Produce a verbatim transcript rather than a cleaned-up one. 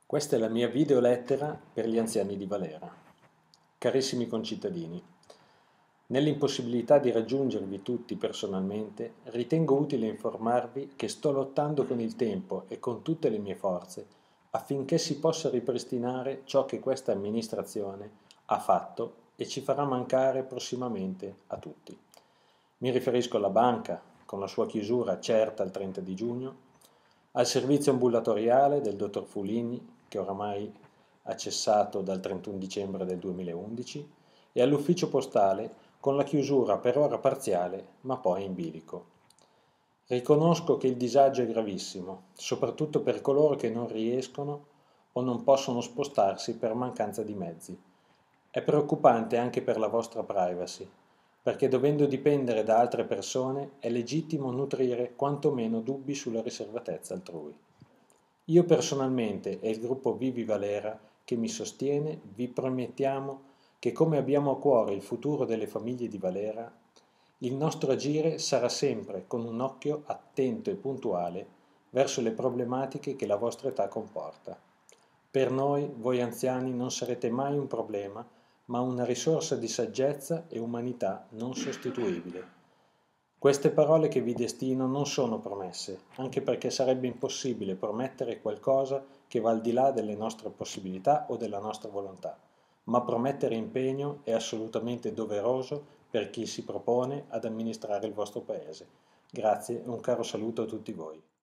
Questa è la mia videolettera per gli anziani di Valera. Carissimi concittadini, nell'impossibilità di raggiungervi tutti personalmente, ritengo utile informarvi che sto lottando con il tempo e con tutte le mie forze affinché si possa ripristinare ciò che questa amministrazione ha fatto e ci farà mancare prossimamente a tutti. Mi riferisco alla banca, con la sua chiusura certa il trenta di giugno, al servizio ambulatoriale del dottor Fulini, che oramai ha cessato dal trentuno dicembre del duemilaundici, e all'ufficio postale con la chiusura per ora parziale, ma poi in bilico. Riconosco che il disagio è gravissimo, soprattutto per coloro che non riescono o non possono spostarsi per mancanza di mezzi. È preoccupante anche per la vostra privacy, perché dovendo dipendere da altre persone è legittimo nutrire quantomeno dubbi sulla riservatezza altrui. Io personalmente e il gruppo Vivi Valera che mi sostiene vi promettiamo che come abbiamo a cuore il futuro delle famiglie di Valera, il nostro agire sarà sempre con un occhio attento e puntuale verso le problematiche che la vostra età comporta. Per noi, voi anziani, non sarete mai un problema, ma una risorsa di saggezza e umanità non sostituibile. Queste parole che vi destino non sono promesse, anche perché sarebbe impossibile promettere qualcosa che va al di là delle nostre possibilità o della nostra volontà, ma promettere impegno è assolutamente doveroso per chi si propone ad amministrare il vostro paese. Grazie e un caro saluto a tutti voi.